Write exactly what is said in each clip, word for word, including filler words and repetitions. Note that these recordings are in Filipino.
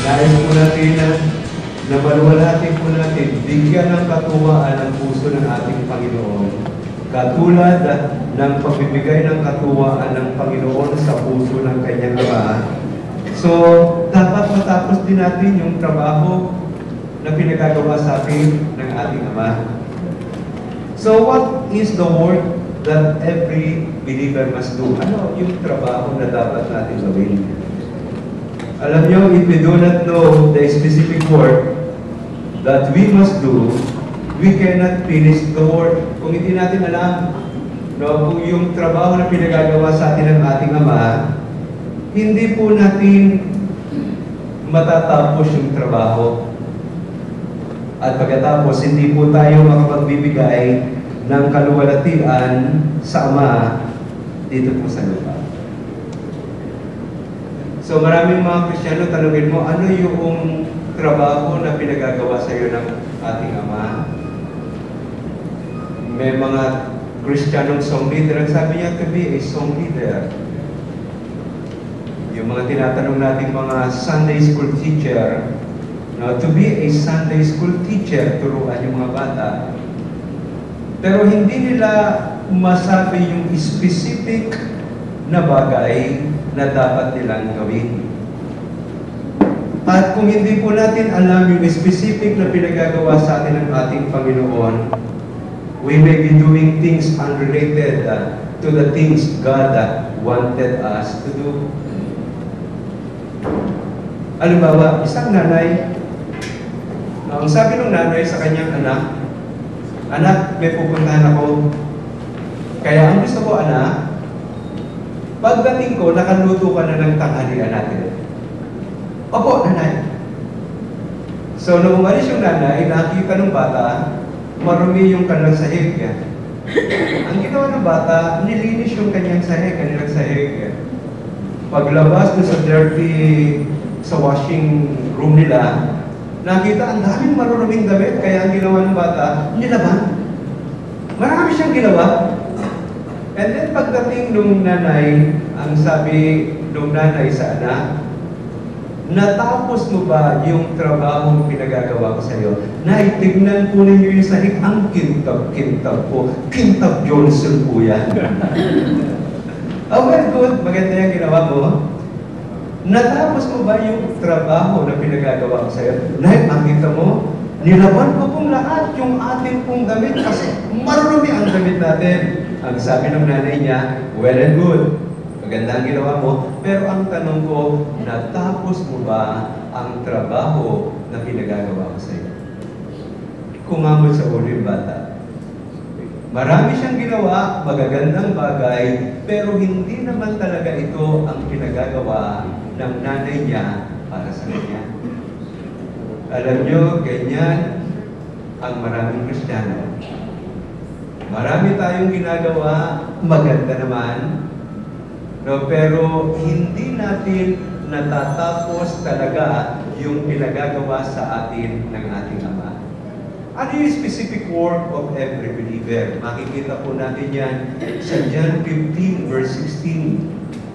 Nais po natin na, na maluwalhatin po natin, bigyan ng katuwaan ang puso ng ating Panginoon. Katulad ng pagbibigay ng katuwaan ng Panginoon sa puso ng kanyang Ama. So, dapat matapos din natin yung trabaho na pinagagawa sa atin ng ating Ama. So, what is the work that every believer must do? Ano yung trabaho na dapat natin gawin? Alam nyo, if we do not know the specific work that we must do, we cannot finish the work. Kung hindi natin alam, no, kung yung trabaho na pinagagawa sa atin ng ating Ama, hindi po natin matatapos yung trabaho. At pagkatapos, hindi po tayo makapagbibigay ng kaluwalhatian sa Ama dito po sa lupa. So maraming mga Kristiyano, tanungin mo, ano yung trabaho na pinagagawa sa iyo ng ating Ama? May mga Kristiyanong song leader, ang sabi niya, to be a song leader. Yung mga tinatanong natin mga Sunday school teacher, no, to be a Sunday school teacher, turuan yung mga bata. Pero hindi nila masabi yung specific na bagay na dapat nilang gawin. At kung hindi po natin alam yung specific na pinagagawa sa atin ng ating Panginoon, we may be doing things unrelated uh, to the things God uh, wanted us to do. Halimbawa, isang nanay, ang sabi ng nanay sa kanyang anak, anak, may pupuntahan ako. Kaya ang gusto ko, anak, pagdating ko, nakaluto ka na ng tanghalian natin. Opo, nanay. So, nung umalis yung nanay, nakita ng bata, marumi yung kanilang sahig. Ang ginawa ng bata, nilinis yung kanyang sahig, kanilang sahig. Paglabas doon sa dirty, sa washing room nila, nakita ang daming maruruming damit, kaya ang ginawa ng bata, nilaban. Marami siyang ginawa. And then pagdating nung nanay, ang sabi nung nanay sa anak, natapos mo ba yung trabaho na pinagagawa ko sa iyo? Nay, tignan po ninyo yung sahig, ang kintab-kintab po. Kintab Johnson po yan. Oh, well, good. Maganda yung ginawa mo. Natapos mo ba yung trabaho na pinagagawa ko sa iyo? Nay, makita mo, nilaban ko pong lahat yung ating pong damit kasi marumi ang damit natin. Ang sabi ng nanay niya, well and good. Maganda ang ginawa mo. Pero ang tanong ko, natapos mo ba ang trabaho na pinagagawa ko sa iyo? Kumamot sa ulo yung bata. Marami siyang ginawa, magagandang bagay, pero hindi naman talaga ito ang pinagagawa ng nanay niya para sa kanya. Alam nyo, ganyan ang maraming Kristiyano. Marami tayong ginagawa, maganda naman, no, pero hindi natin natatapos talaga yung pinagagawa sa atin ng ating Ama. Ano yung specific work of every believer? Makikita po natin yan sa John fifteen verse sixteen.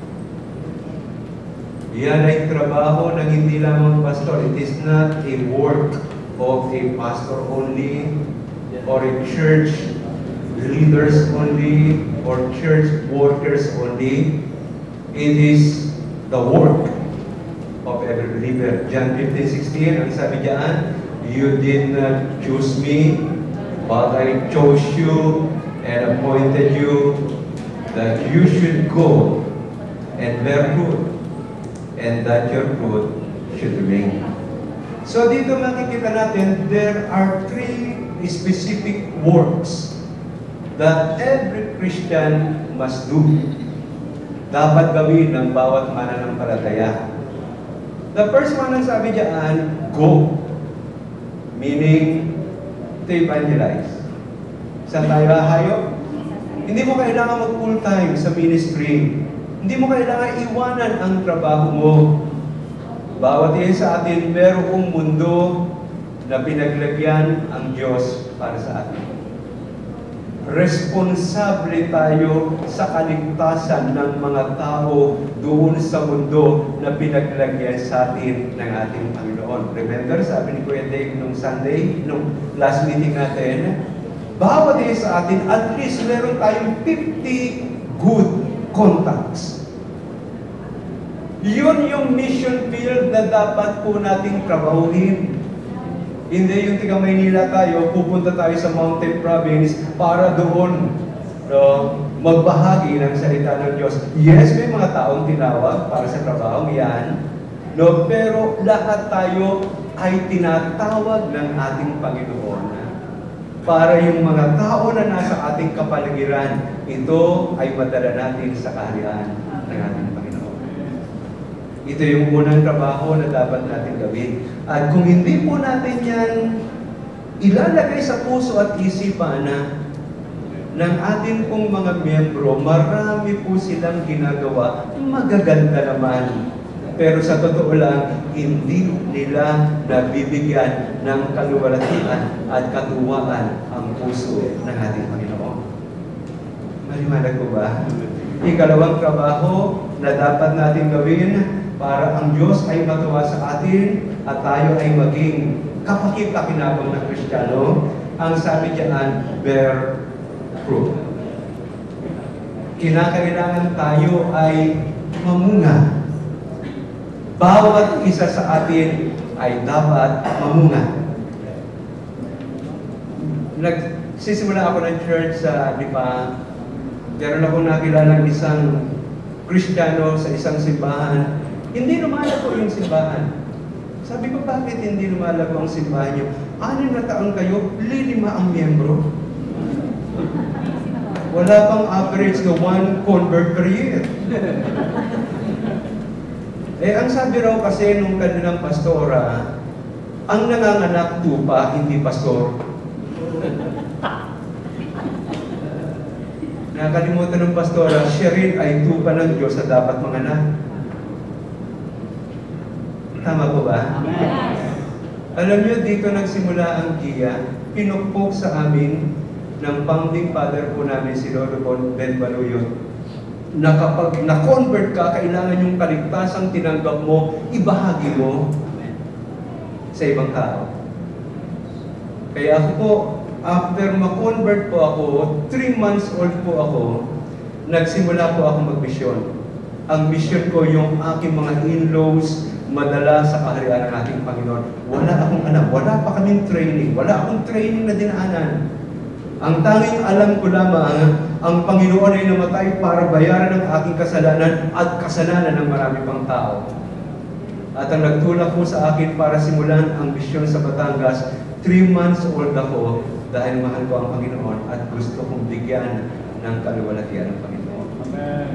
Yan ay trabaho ng hindi lamang pastor. It is not a work of a pastor only, or a church leaders only, or church workers only. It is the work of every believer. John fifteen sixteen, ang sabi diyan, you did not choose me, but I chose you and appointed you that you should go and bear fruit, and that your fruit should remain. So dito makikita natin, there are three specific works that every Christian must do. Dapat gawin ng bawat mananampalataya. The first one ang sabi diyan, go. Meaning, to evangelize. Saan tayo hahayo? Hindi mo kailangan mag full time sa ministry. Hindi mo kailangan iwanan ang trabaho mo. Bawat isa sa atin, merong mundo na pinaglagyan ang Diyos para sa atin. responsable tayo sa kaligtasan ng mga tao doon sa mundo na pinaglagyan sa atin ng ating Panginoon. Remember, sabi ni Kuya Dave nung Sunday, nung last meeting natin, bawat isa sa atin, at least meron tayong fifty good contacts. Yun yung mission field na dapat po nating trabahuhin. Hindi yung tiga Maynila tayo, pupunta tayo sa Mountain Province para doon no, magbahagi ng salita ng Diyos. Yes, may mga taong tinawag para sa trabaho, yan. No, pero lahat tayo ay tinatawag ng ating Panginoon para yung mga tao na nasa ating kapaligiran, ito ay madala natin sa kaharian ng ating Panginoon. Ito yung unang trabaho na dapat natin gawin. At kung hindi po natin yan ilalagay sa puso at isipan na ng atin pong mga miyembro, marami po silang ginagawa, magaganda naman. Pero sa totoo lang, hindi nila nabibigyan ng kaluwalhatian at katuwaan ang puso ng ating Panginoon. Maliwanag po ba? Ikalawang trabaho na dapat natin gawin para ang Diyos ay matuwa sa atin at tayo ay maging kapakit-pakinabang na Kristiyano, ang sabi diyan, bear fruit. Kinakailangan tayo ay mamunga. Bawat isa sa atin ay dapat mamunga. Nagsisimula ako ng church sa Lipa. Meron akong nakilala ng isang Kristiyano sa isang simbahan. Hindi lumalago yung simbahan. Sabi ko, bakit hindi lumalago ang simbahan niyo? Anim na taon kayo, lilima ang miyembro. Wala pang average na one convert per year. Eh, ang sabi raw kasi nung kanilang pastora, ang nanganganak tupa, hindi pastor. Nakalimutan ng pastora, siya rin ay tupa ng Diyos na dapat manganak. Tama po ba? Yes. Alam niyo, dito nagsimula ang G I A. Pinukpok sa amin ng founding father po namin, si Lolo Ben Baluyot, na kapag na-convert ka, kailangan yung kaligtasang tinanggap mo, ibahagi mo sa ibang tao. Kaya ako po, after ma-convert po ako, three months old po ako, nagsimula po ako mag-mission. Ang mission ko yung aking mga in-laws, madala sa kaharian ng ating Panginoon. Wala akong anak, wala pa kaming training, wala akong training na dinaanan. Ang tanging alam ko lamang, ang Panginoon ay namatay para bayaran ang aking kasalanan at kasalanan ng marami pang tao. At ang nagtulak po sa akin para simulan ang misyon sa Batangas, three months old ako dahil mahal ko ang Panginoon at gusto kong bigyan ng kaluwalhatian ng Panginoon. Amen.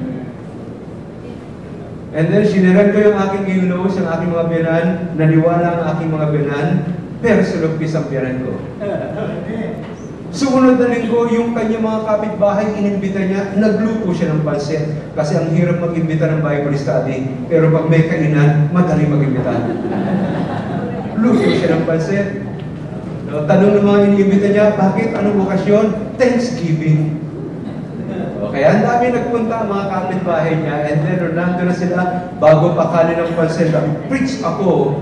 And then, siniran ko yung aking in-laws, yung aking mga biyanan, naniwala ang aking mga biyanan, pero sulugpis ang biyanan ko. Sumunod na linggo, yung kanyang mga kapitbahay, inimbita niya, nagluto siya ng pansit. Kasi ang hirap mag-imbita ng Bible study, pero pag may kainan, madali mag-imbita. Luto siya ng pansit. No, tanong ng mga inimbita niya, bakit? Anong okasyon? Thanksgiving. Kaya ang dami nagpunta ang mga kapitbahay niya, and then nandun na sila, bago pa kanin ng pansin, preach ako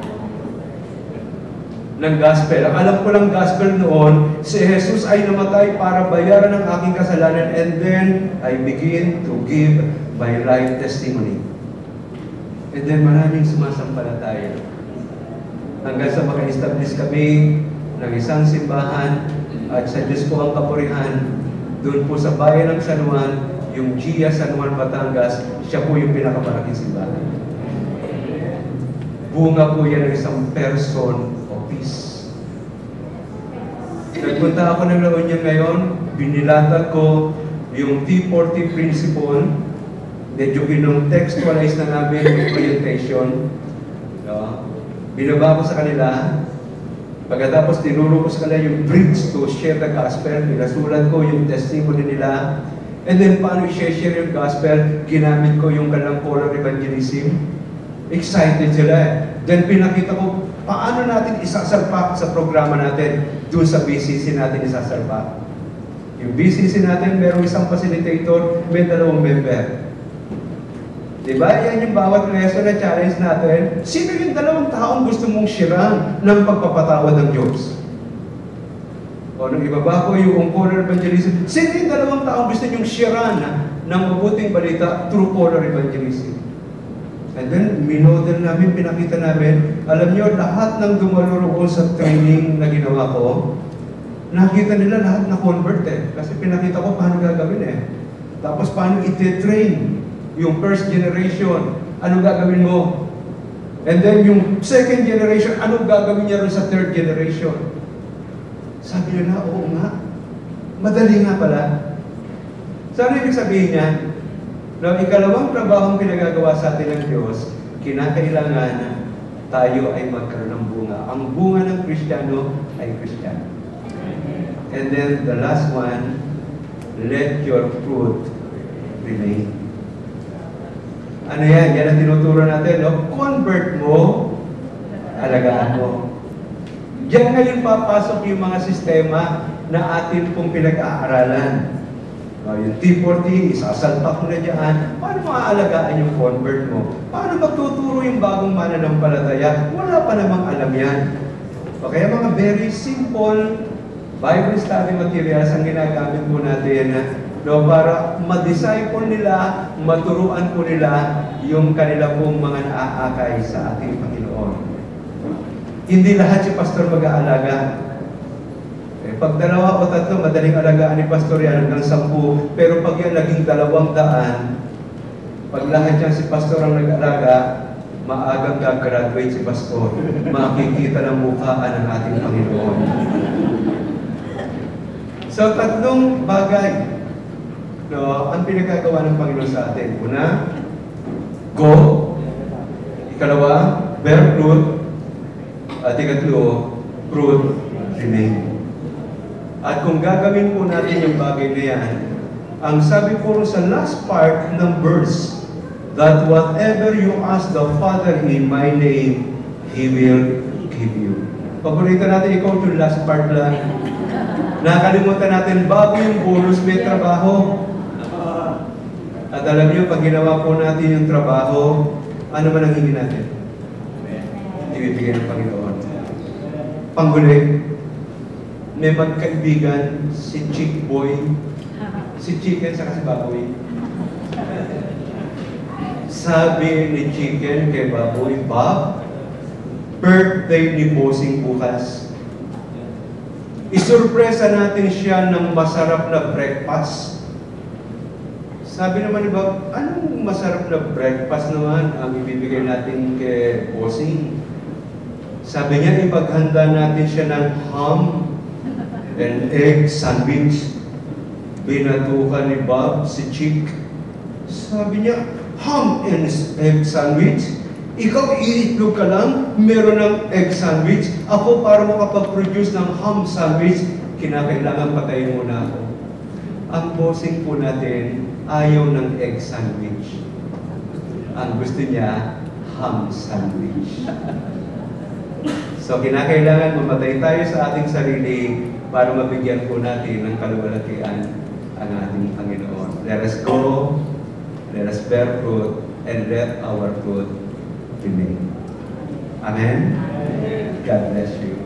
ng gospel. Ang alam ko lang gospel noon, si Jesus ay namatay para bayaran ang aking kasalanan, and then I begin to give my life testimony. And then maraming sumasampalataya. Hanggang sa maka-establish kami ng isang simbahan, at sa Diyos po ang kapurihan. Doon po sa bayan ng San Juan, yung G I A San Juan, Batangas, siya po yung pinakamalaking simbahan. Bunga po yan ng isang person of peace. Nagpunta ako ng La Union ngayon, binilatag ko yung T forty principle, medyo pinong-textualize na namin yung orientation. No? Binaba ko sa kanila. Pagkatapos tinuro ko sa kanila yung bridge to share the gospel, pinasulat ko yung testimony nila, and then paano i-share yung gospel, ginamit ko yung kanilang polar evangelism. Excited sila eh. Then pinakita ko, paano natin isasalpak sa programa natin, doon sa B C C natin isasalpak. Yung B C C natin, merong isang facilitator, may dalawang member. Diba? Yan yung bawat lesson na challenge natin. Sino yung dalawang taong gusto mong shirang ng pagpapatawad ng Diyos? O nung ibaba ko yung polar evangelism, sino yung dalawang taong gusto nyong shirang ng mabuting balita through polar evangelism? And then, minodel namin, pinakita namin, alam nyo, lahat ng dumalo roon sa training na ginawa ko, nakita nila lahat na convert eh. Kasi pinakita ko paano gagawin eh. Tapos paano iti-train yung first generation, anong gagawin mo? And then yung second generation, anong gagawin niya rin sa third generation? Sabi nila, oo nga. Madali nga pala. Saan ibig sabihin niya? Na ikalawang trabahong pinagagawa sa atin ng Diyos, kinakailangan tayo ay magkaroon ng bunga. Ang bunga ng Kristiyano ay Kristiyano. And then the last one, let your fruit remain. Ano yan? Yan ang tinuturo natin, no? Convert mo, alagaan mo. Diyan ngayon papasok yung mga sistema na atin pong pinag-aaralan. Uh, yung T forty, isasalpak mo na dyan. Paano maaalagaan yung convert mo? Paano magtuturo yung bagong mananampalataya? Wala pa namang alam yan. O kaya mga very simple Bible study materials ang ginagamit po natin, no, para ma-disciple nila, maturuan po nila yung kanila pong mga naaakay sa ating Panginoon. Hindi lahat si pastor mag-aalaga. Eh, pag dalawa o tatlo, madaling alagaan ni pastor yan hanggang sampu. Pero pag yan naging dalawang daan, pag lahat yan si pastor ang nag-alaga, maagang gagraduate si pastor. Makikita ng mukhaan ng ating Panginoon. So, tatlong bagay, no, ang pinagagawa ng Panginoon sa atin. Una, go. Ikalawa, bear fruit. At ikatlo, fruit remain. At kung gagawin po natin yung bagay na yan, ang sabi po sa last part ng verse, that whatever you ask the Father in my name, He will give you. Paborito natin ikaw yung last part lang. Nakalimutan natin, bago yung bonus, may trabaho. At alam niyo, pag ginawa po natin yung trabaho, ano man ang hindi natin? Ibibigay ng Panginoon. Panghuli, may magkaibigan, si Chick Boy, si Chicken, saka si Baboy. Sabi ni Chicken kay Baboy, Bob, birthday ni Bossing bukas. Isurpresa natin siya ng masarap na breakfast. Sabi naman ni Bob, anong masarap na breakfast naman ang ibibigay natin kay Bossing? Sabi niya, ipaghanda natin siya ng ham and egg sandwich. Binatukan ni Bob si Chick. Sabi niya, ham and egg sandwich? Ikaw, iitlog ka lang, meron ng egg sandwich. Ako, para makapag-produce ng ham sandwich, kinakailangan patayin muna ako. Ang bossing po natin, ayaw ng egg sandwich. Ang gusto niya, ham sandwich. So, kinakailangan mamatay tayo sa ating sarili para mabigyan po natin ng kaluwalhatian ang ating Panginoon. Let us go, let us bear fruit, and let our fruit remain. Amen? God bless you.